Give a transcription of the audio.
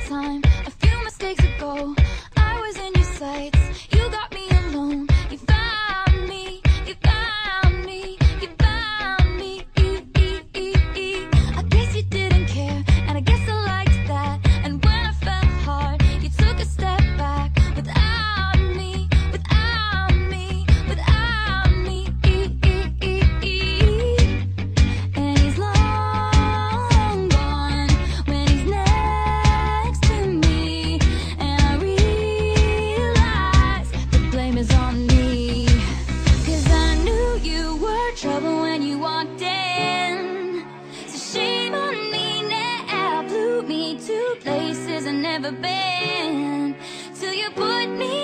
time, a few mistakes ago, I was in your sights. You got me alone. You found me. You found me. You found me. I guess you didn't care, and I guess I liked that. And when I fell hard, you took a step back. Without me, without me, without me. And he's long gone when he's next to me. And I realize the blame is on me. 'Cause I knew you were trouble when you walked in. So shame on me now, blew me to places I've never been. Till you put me